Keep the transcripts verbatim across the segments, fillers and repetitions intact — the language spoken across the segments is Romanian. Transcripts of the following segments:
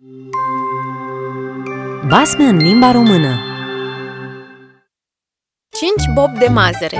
Basme în limba română. Cinci bobi de mazăre.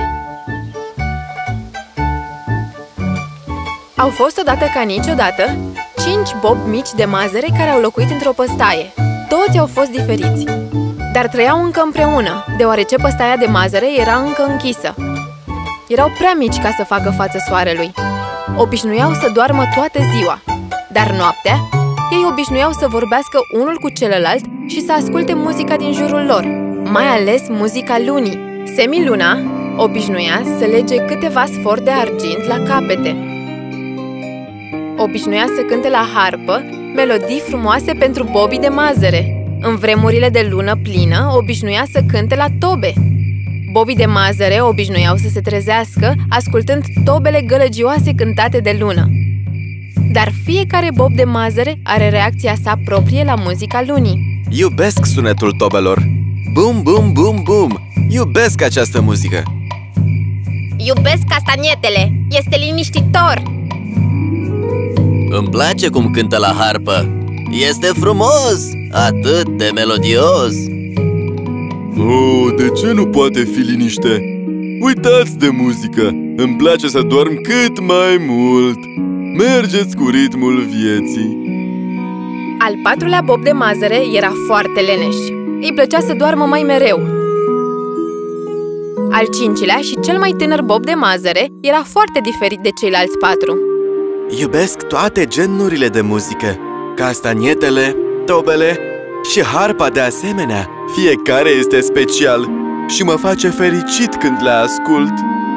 Au fost odată ca niciodată cinci bobi mici de mazăre care au locuit într-o păstaie. Toți au fost diferiți, dar trăiau încă împreună, deoarece păstaia de mazăre era încă închisă. Erau prea mici ca să facă față soarelui. Obișnuiau să doarmă toată ziua, dar noaptea ei obișnuiau să vorbească unul cu celălalt și să asculte muzica din jurul lor, mai ales muzica lunii. Semiluna obișnuia să lege câteva sfori de argint la capete. Obișnuia să cânte la harpă melodii frumoase pentru bobii de mazăre. În vremurile de lună plină obișnuia să cânte la tobe. Bobii de mazăre obișnuiau să se trezească ascultând tobele gălăgioase cântate de lună. Dar fiecare bob de mazăre are reacția sa proprie la muzica lunii. Iubesc sunetul tobelor! Bum, bum, bum, bum! Iubesc această muzică! Iubesc castanietele! Este liniștitor! Îmi place cum cântă la harpă! Este frumos! Atât de melodios! Oh, de ce nu poate fi liniște? Uitați de muzică! Îmi place să dorm cât mai mult! Mergeți cu ritmul vieții! Al patrulea bob de mazăre era foarte leneș. Îi plăcea să doarmă mai mereu. Al cincilea și cel mai tânăr bob de mazăre era foarte diferit de ceilalți patru. Iubesc toate genurile de muzică, castanietele, tobele și harpa de asemenea. Fiecare este special și mă face fericit când le ascult.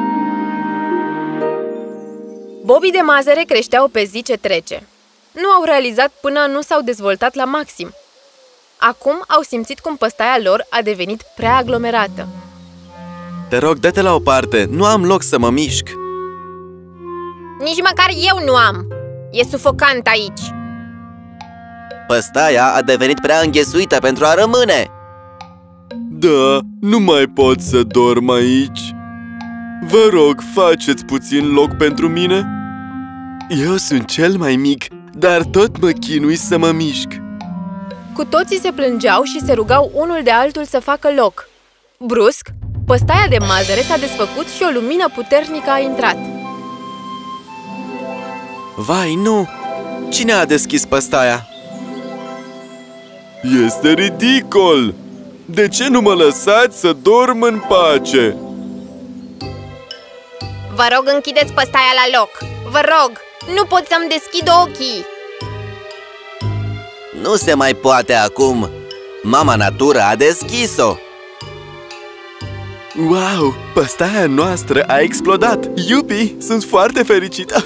Bobii de mazăre creșteau pe zi ce trece. Nu au realizat până nu s-au dezvoltat la maxim. Acum au simțit cum păstaia lor a devenit prea aglomerată. Te rog, dă-te la o parte, nu am loc să mă mișc. Nici măcar eu nu am! E sufocant aici! Păstaia a devenit prea înghesuită pentru a rămâne! Da, nu mai pot să dorm aici. Vă rog, faceți puțin loc pentru mine? Eu sunt cel mai mic, dar tot mă chinui să mă mișc. Cu toții se plângeau și se rugau unul de altul să facă loc. Brusc, păstaia de mazăre s-a desfăcut și o lumină puternică a intrat. Vai, nu! Cine a deschis păstaia? Este ridicol! De ce nu mă lăsați să dorm în pace? Vă rog, închideți păstaia la loc! Vă rog! Nu pot să-mi deschid ochii! Nu se mai poate acum! Mama Natură a deschis-o! Wow! Păstaia noastră a explodat! Iupi! Sunt foarte fericit!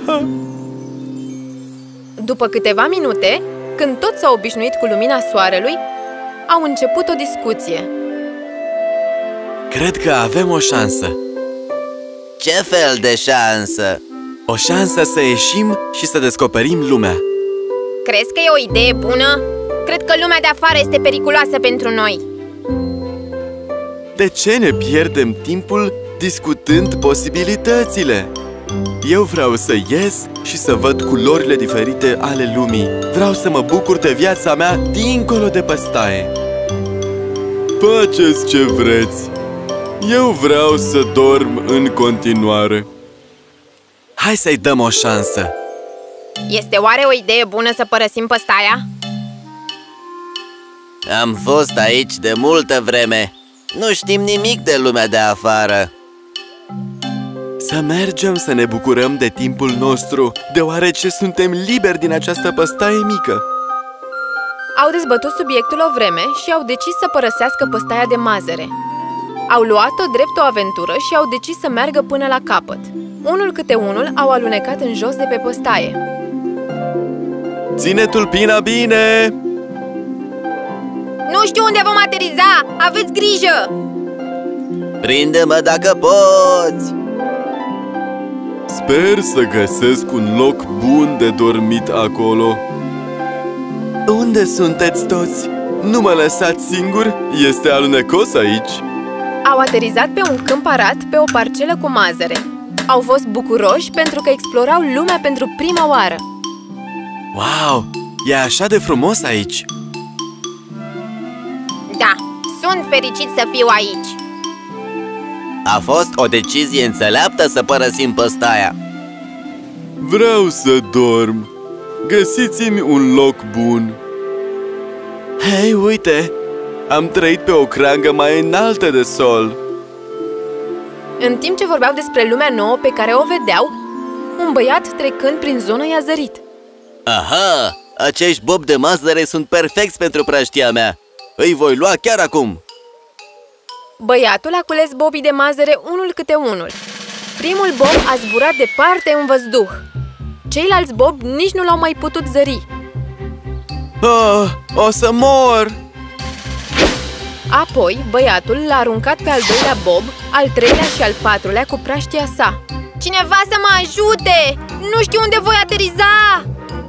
După câteva minute, când toți s-au obișnuit cu lumina soarelui, au început o discuție. Cred că avem o șansă! Ce fel de șansă? O șansă să ieșim și să descoperim lumea. Crezi că e o idee bună? Cred că lumea de afară este periculoasă pentru noi. De ce ne pierdem timpul discutând posibilitățile? Eu vreau să ies și să văd culorile diferite ale lumii. Vreau să mă bucur de viața mea dincolo de păstaie. Faceți ce vreți. Eu vreau să dorm în continuare. Hai să-i dăm o șansă. Este oare o idee bună să părăsim păstaia? Am fost aici de multă vreme. Nu știm nimic de lumea de afară. Să mergem să ne bucurăm de timpul nostru, deoarece suntem liberi din această păstaie mică. Au dezbătut subiectul o vreme și au decis să părăsească păstaia de mazăre. Au luat-o drept o aventură și au decis să meargă până la capăt. Unul câte unul au alunecat în jos de pe păstaie. Ține tulpina bine! Nu știu unde vom ateriza! Aveți grijă! Prinde-mă dacă poți! Sper să găsesc un loc bun de dormit acolo. Unde sunteți toți? Nu mă lăsați singur? Este alunecos aici. Au aterizat pe un câmp arat pe o parcelă cu mazăre. Au fost bucuroși pentru că explorau lumea pentru prima oară. Wow! E așa de frumos aici. Da, sunt fericit să fiu aici. A fost o decizie înțeleaptă să părăsim păstaia. Vreau să dorm. Găsiți-mi un loc bun. Hei, uite! Am trăit pe o creangă mai înaltă de sol. În timp ce vorbeau despre lumea nouă pe care o vedeau, un băiat trecând prin zonă i-a zărit. Aha! Acești bobi de mazăre sunt perfecți pentru praștia mea. Îi voi lua chiar acum. Băiatul a cules bobii de mazăre unul câte unul. Primul bob a zburat departe în văzduh. Ceilalți bobi nici nu l-au mai putut zări. Oh, o să mor! Apoi, băiatul l-a aruncat pe al doilea bob, al treilea și al patrulea cu praștia sa. Cineva să mă ajute! Nu știu unde voi ateriza!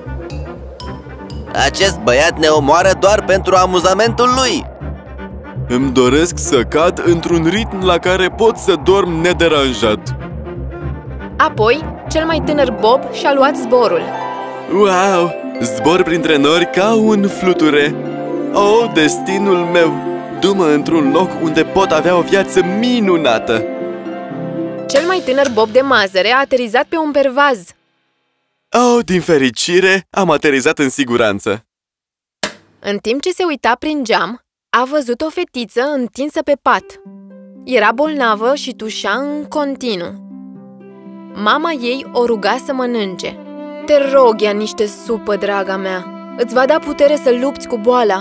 Acest băiat ne omoară doar pentru amuzamentul lui. Îmi doresc să cad într-un ritm la care pot să dorm nederanjat. Apoi, cel mai tânăr bob și-a luat zborul. Wow! Zbor printre nori ca un fluture. Oh, destinul meu! Du-mă într-un loc unde pot avea o viață minunată. Cel mai tânăr bob de mazăre a aterizat pe un pervaz. Oh, din fericire, am aterizat în siguranță. În timp ce se uita prin geam, a văzut o fetiță întinsă pe pat. Era bolnavă și tușea în continuu. Mama ei o ruga să mănânce. Te rog, ia niște supă, draga mea. Îți va da putere să lupți cu boala.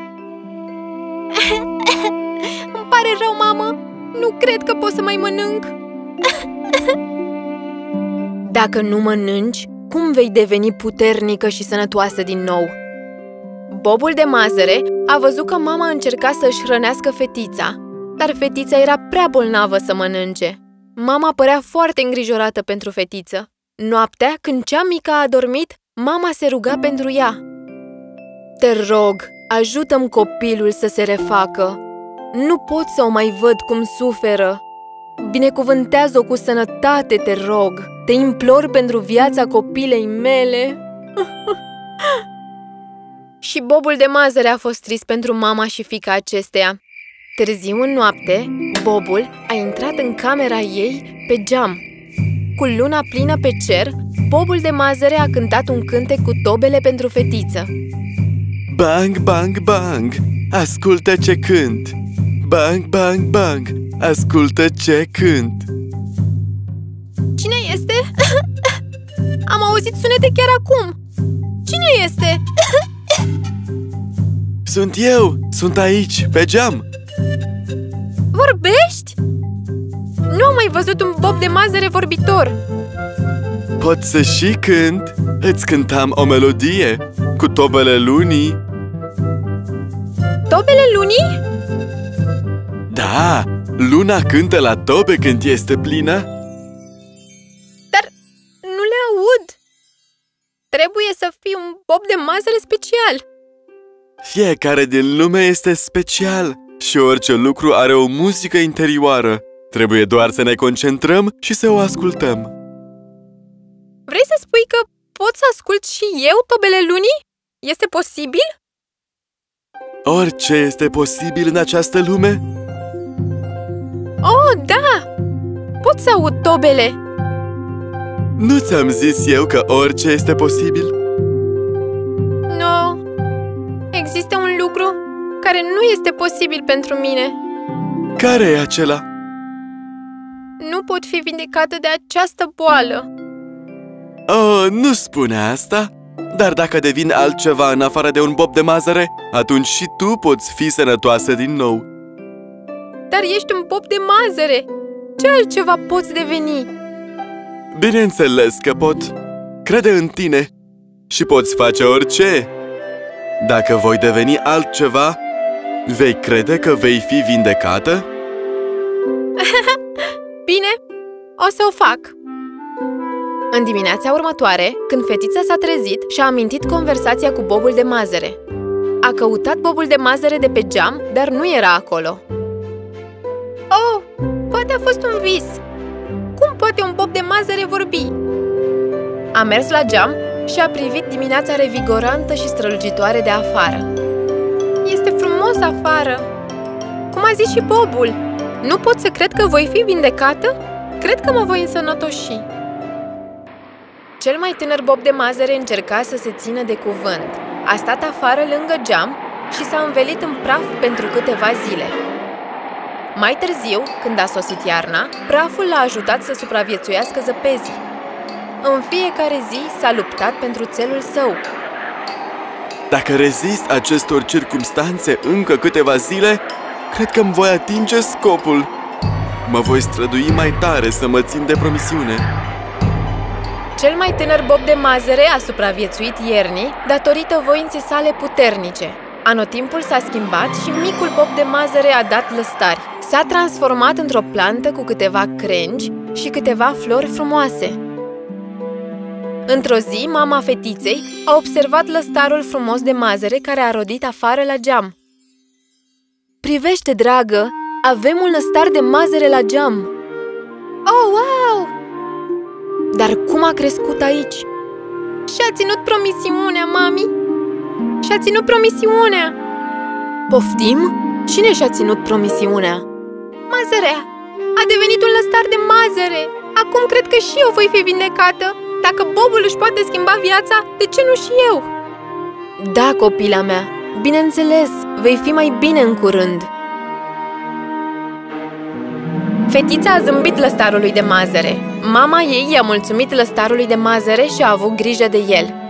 Îmi pare rău, mamă. Nu cred că pot să mai mănânc. Dacă nu mănânci, cum vei deveni puternică și sănătoasă din nou? Bobul de mazăre a văzut că mama încerca să-și hrănească fetița, dar fetița era prea bolnavă să mănânce. Mama părea foarte îngrijorată pentru fetiță. Noaptea, când cea mică a adormit, mama se ruga pentru ea. Te rog, ajută-mi copilul să se refacă. Nu pot să o mai văd cum suferă. Binecuvântează-o cu sănătate, te rog. Te implor pentru viața copilei mele. Și bobul de mazăre a fost trist pentru mama și fiica acesteia. Târziu în noapte, bobul a intrat în camera ei pe geam. Cu luna plină pe cer, bobul de mazăre a cântat un cântec cu tobele pentru fetiță. Bang, bang, bang! Ascultă ce cânt! Bang, bang, bang! Ascultă ce cânt! Cine este? Am auzit sunete chiar acum. Cine este? Sunt eu! Sunt aici, pe geam! Vorbești? Nu am mai văzut un bob de mazăre vorbitor. Pot să și cânt! Îți cântam o melodie cu tobele lunii. Tobele lunii? Da! Luna cântă la tobe când este plină. Dar nu le aud. Trebuie să fii un bob de mazăre special. Fiecare din lume este special și orice lucru are o muzică interioară. Trebuie doar să ne concentrăm și să o ascultăm. Vrei să spui că pot să ascult și eu tobele lunii? Este posibil? Orice este posibil în această lume. Oh, da! Pot să aud tobele. Nu ți-am zis eu că orice este posibil? Nu. Există un lucru care nu este posibil pentru mine. Care e acela? Nu pot fi vindecată de această boală. Oh, nu spune asta. Dar dacă devin altceva în afară de un bob de mazăre, atunci și tu poți fi sănătoasă din nou. Dar ești un bob de mazăre. Ce altceva poți deveni? Bineînțeles că pot. Crede în tine și poți face orice. Dacă voi deveni altceva, vei crede că vei fi vindecată? Bine, o să o fac. În dimineața următoare, când fetița s-a trezit, și-a amintit conversația cu bobul de mazăre. A căutat bobul de mazăre de pe geam, dar nu era acolo. Oh, poate a fost un vis. Cum poate un bob de mazăre vorbi? A mers la geam și a privit dimineața revigorantă și strălucitoare de afară. Este frumos afară! Cum a zis și Bobul, nu pot să cred că voi fi vindecată? Cred că mă voi însănătoși. Cel mai tânăr bob de mazăre încerca să se țină de cuvânt. A stat afară lângă geam și s-a învelit în praf pentru câteva zile. Mai târziu, când a sosit iarna, praful l-a ajutat să supraviețuiască zăpezii. În fiecare zi s-a luptat pentru țelul său. Dacă rezist acestor circumstanțe încă câteva zile, cred că îmi voi atinge scopul. Mă voi strădui mai tare să mă țin de promisiune. Cel mai tânăr bob de mazăre a supraviețuit iernii datorită voinței sale puternice. Anotimpul s-a schimbat și micul bob de mazăre a dat lăstari. S-a transformat într-o plantă cu câteva crengi și câteva flori frumoase. Într-o zi, mama fetiței a observat lăstarul frumos de mazăre care a rodit afară la geam. "Privește, dragă! Avem un lăstar de mazăre la geam!" Oh, wow! Dar cum a crescut aici? Și-a ținut promisiunea, mami! Și-a ținut promisiunea! Poftim? Cine și-a ținut promisiunea? Mazărea! A devenit un lăstar de mazăre! Acum cred că și eu voi fi vindecată! Dacă Bobul își poate schimba viața, de ce nu și eu? Da, copila mea! Bineînțeles, vei fi mai bine în curând! Fetița a zâmbit lăstarului de mazăre. Mama ei i-a mulțumit lăstarului de mazăre și a avut grijă de el.